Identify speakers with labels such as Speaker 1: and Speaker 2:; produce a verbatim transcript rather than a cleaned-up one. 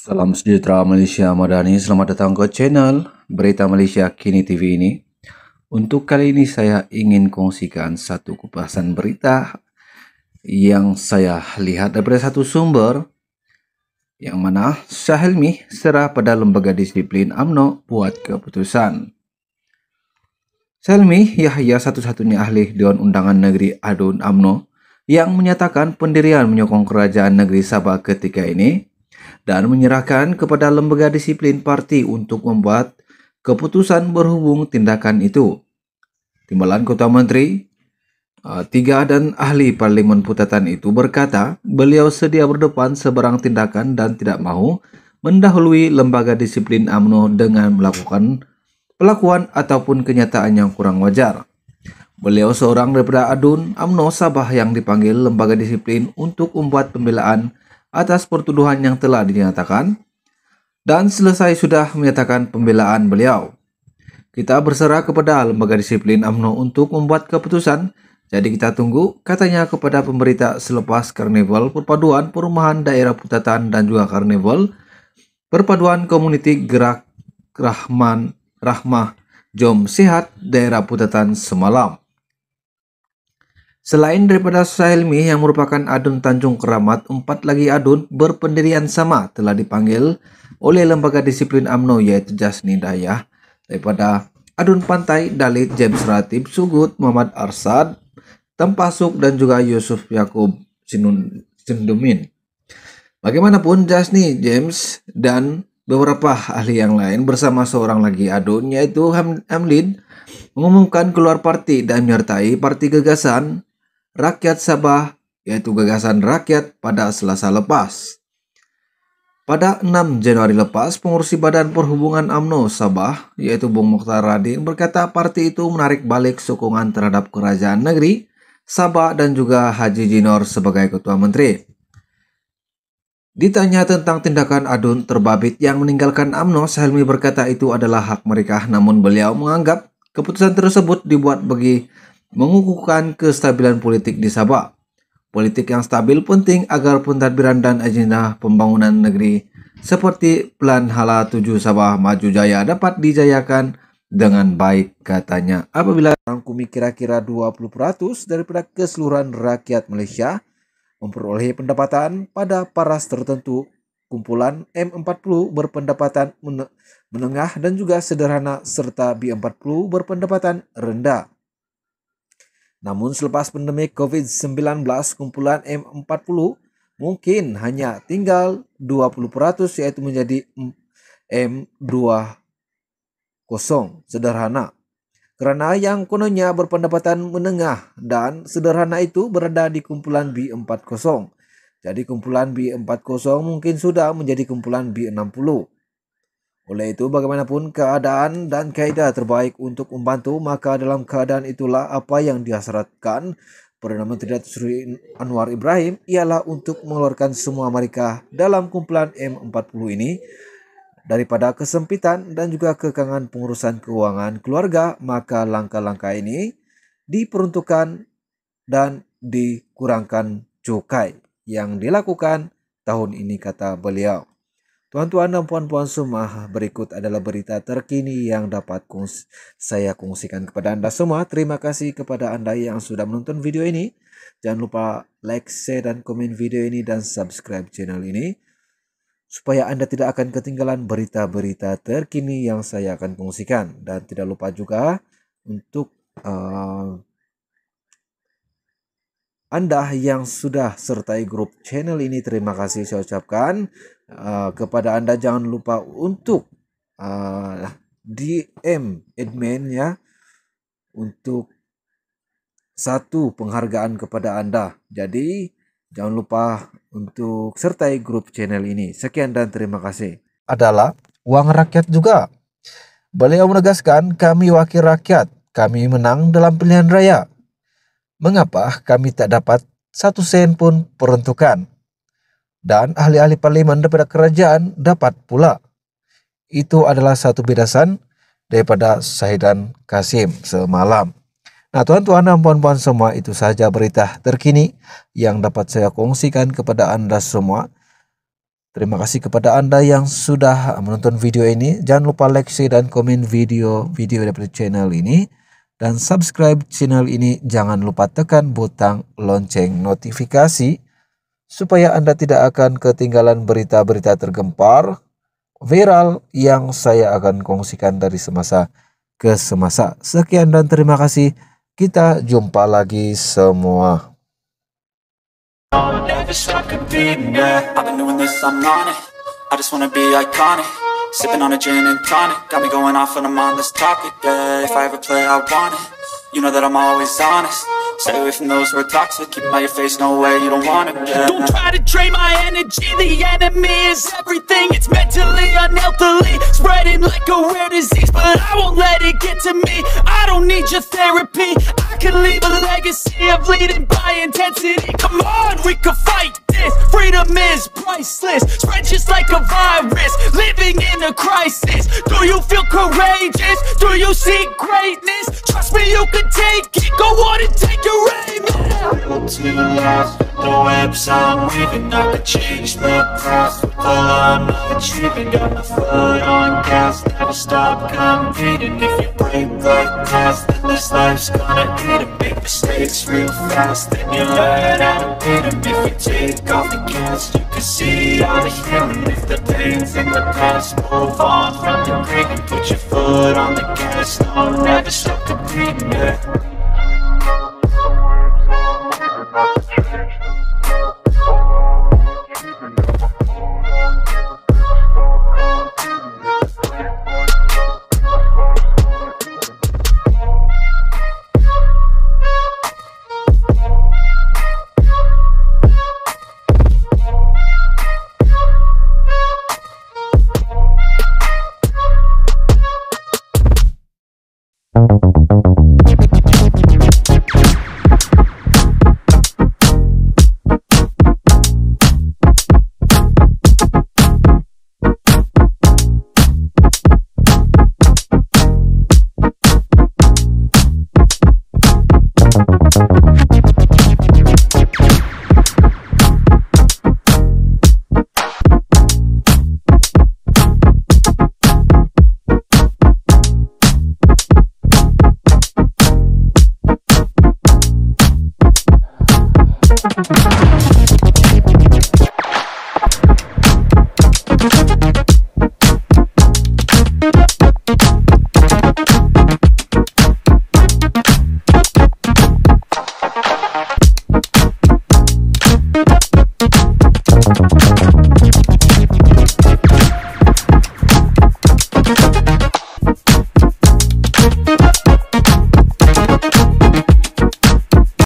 Speaker 1: Salam sejahtera Malaysia Madani, selamat datang ke channel Berita Malaysia Kini T V ini. Untuk kali ini saya ingin kongsikan satu kupasan berita yang saya lihat daripada satu sumber yang mana Syah Hilmi serah pada lembaga disiplin U M N O buat keputusan. Syah Hilmi Yahya satu-satunya ahli Dewan Undangan Negeri A D U N U M N O yang menyatakan pendirian menyokong kerajaan negeri Sabah ketika ini dan menyerahkan kepada lembaga disiplin parti untuk membuat keputusan berhubung tindakan itu. Timbalan Ketua Menteri tiga dan ahli Parlimen Putatan itu berkata beliau sedia berdepan sebarang tindakan dan tidak mahu mendahului lembaga disiplin U M N O dengan melakukan pelakuan ataupun kenyataan yang kurang wajar. Beliau seorang daripada A D U N U M N O Sabah yang dipanggil lembaga disiplin untuk membuat pembelaan atas pertuduhan yang telah dinyatakan dan selesai sudah menyatakan pembelaan beliau. Kita berserah kepada lembaga disiplin U M N O untuk membuat keputusan, jadi kita tunggu, katanya kepada pemberita selepas Karnival Perpaduan Perumahan Daerah Putatan dan juga Karnival Perpaduan Komuniti Gerak Rahman Rahmah Jom Sehat Daerah Putatan semalam. Selain daripada Syah Hilmi yang merupakan A D U N Tanjung Keramat, empat lagi A D U N berpendirian sama telah dipanggil oleh lembaga disiplin U M N O, yaitu Jasni Dayah daripada A D U N Pantai, Dalit James Ratib, Sugut, Muhammad Arsad, Tempasuk dan juga Yusuf Yakub Sindumin. Bagaimanapun Jasni James dan beberapa ahli yang lain bersama seorang lagi A D U N yaitu Hamlin mengumumkan keluar parti dan menyertai Parti Gagasan Rakyat Sabah, yaitu Gagasan Rakyat, pada Selasa lepas. Pada enam Januari lepas, pengurusi Badan Perhubungan U M N O Sabah, yaitu Bung Mokhtar Radin, berkata parti itu menarik balik sokongan terhadap kerajaan negeri Sabah dan juga Haji Jinor sebagai Ketua Menteri. Ditanya tentang tindakan A D U N terbabit yang meninggalkan U M N O, Syah Hilmi berkata itu adalah hak mereka, namun beliau menganggap keputusan tersebut dibuat bagi mengukuhkan kestabilan politik di Sabah. Politik yang stabil penting agar pentadbiran dan agenda pembangunan negeri seperti Plan Hala tujuh Sabah Maju Jaya dapat dijayakan dengan baik, katanya. Apabila rangkumi kira-kira dua puluh peratus daripada keseluruhan rakyat Malaysia memperoleh pendapatan pada paras tertentu, kumpulan M empat puluh berpendapatan menengah dan juga sederhana serta B empat puluh berpendapatan rendah. Namun selepas pandemi COVID sembilan belas, kumpulan M empat puluh mungkin hanya tinggal dua puluh peratus, yaitu menjadi M dua puluh sederhana. Kerana yang kononnya berpendapatan menengah dan sederhana itu berada di kumpulan B empat puluh. Jadi kumpulan B empat puluh mungkin sudah menjadi kumpulan B enam puluh. Oleh itu, bagaimanapun keadaan dan kaedah terbaik untuk membantu, maka dalam keadaan itulah apa yang dihasratkan Perdana Menteri Datuk Seri Anwar Ibrahim ialah untuk mengeluarkan semua mereka dalam kumpulan M empat puluh ini daripada kesempitan dan juga kekangan pengurusan keuangan keluarga. Maka langkah-langkah ini diperuntukkan dan dikurangkan cukai yang dilakukan tahun ini, kata beliau. Tuan-tuan dan puan-puan semua, berikut adalah berita terkini yang dapat kongs saya kongsikan kepada anda semua. Terima kasih kepada anda yang sudah menonton video ini. Jangan lupa like, share dan komen video ini dan subscribe channel ini supaya anda tidak akan ketinggalan berita-berita terkini yang saya akan kongsikan. Dan tidak lupa juga untuk uh, anda yang sudah sertai grup channel ini, terima kasih saya ucapkan. Uh, kepada anda jangan lupa untuk uh, D M admin ya, untuk satu penghargaan kepada anda. Jadi jangan lupa untuk sertai grup channel ini. Sekian dan terima kasih.
Speaker 2: Adalah uang rakyat juga. Beliau menegaskan, kami wakil rakyat, kami menang dalam pilihan raya. Mengapa kami tak dapat satu sen pun peruntukan? Dan ahli-ahli parlimen daripada kerajaan dapat pula. Itu adalah satu bedasan daripada Syahidan Kasim semalam. Nah, tuan-tuan dan puan-puan semua, itu sahaja berita terkini yang dapat saya kongsikan kepada anda semua. Terima kasih kepada Anda yang sudah menonton video ini. Jangan lupa like, share, dan komen video-video dari channel ini. Dan subscribe channel ini. Jangan lupa tekan butang lonceng notifikasi supaya Anda tidak akan ketinggalan berita-berita tergempar, viral yang saya akan kongsikan dari semasa ke semasa. Sekian dan terima kasih. Kita jumpa lagi semua.
Speaker 3: Never stop competing, yeah. I've been doing this, I'm on it. I just wanna be iconic. Sipping on a gin and tonic. Got me going off when I'm on this topic, yeah. If I ever play, I want it. You know that I'm always honest. Stay away from those who are toxic. Keep out your face, no way, you don't want it, yeah. Don't try to drain my energy. The enemy is everything. It's mentally, unhealthily spreading like a rare disease, but I won't let it get to me. I don't need your therapy. I can leave a legacy of leading by intensity. Come on, we can fight this. Freedom is priceless. Spread just like a virus. Living in a crisis. Do you feel courageous? Do you seek greatness? Trust me, you can take it. Go on and take your aim. Built to last. The webs I'm weaving, I could change the past with all I'm achieving. Got my foot on gas, never stop competing. If you break the glass, then this life's gonna eat 'em. Make mistakes real fast, then you learn how to beat 'em. If you take off the gas, you can see all the healing. If the pain's in the past, move on from the greed and put your foot on the gas. No, never stop competing, yeah.